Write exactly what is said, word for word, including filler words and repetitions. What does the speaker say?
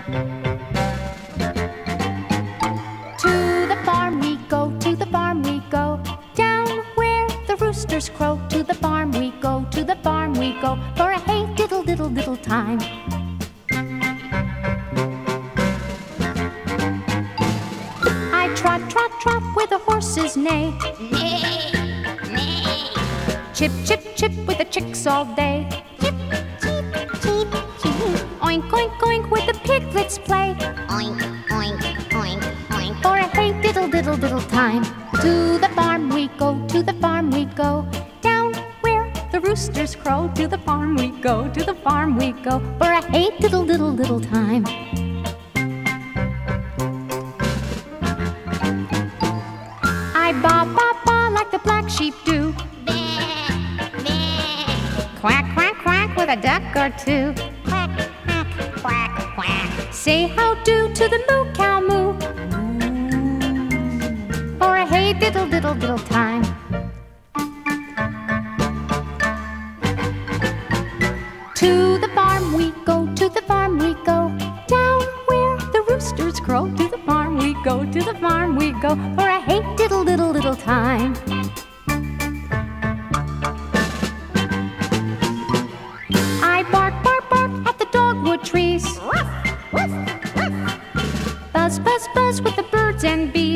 To the farm we go, to the farm we go, down where the roosters crow. To the farm we go, to the farm we go, for a hey diddle diddle diddle time. I trot, trot, trot where the horses neigh. Neigh, neigh. Chip, chip, chip with the chicks all day. Chip, cheep, cheep, cheep. Oink, oink, oink where the piglets play. Oink, oink, oink, oink. For a hey diddle diddle diddle time. To the farm we go, to the farm we go, down where the roosters crow. To the farm we go, to the farm we go, for a hey diddle diddle diddle time. I baa baa baa like the black sheep do. Bah, bah. Quack, quack, quack with a duck or two. Quack, quack, quack, quack. Say how do to the moo cow moo. For a hey diddle diddle diddle time. To the farm we go, to the farm we go, down where the roosters crow. To the farm we go, to the farm we go, for a hey diddle diddle diddle time. I bark, bark, bark at the dogwood trees. Woof, woof, woof. Buzz, buzz, buzz with the birds and bees.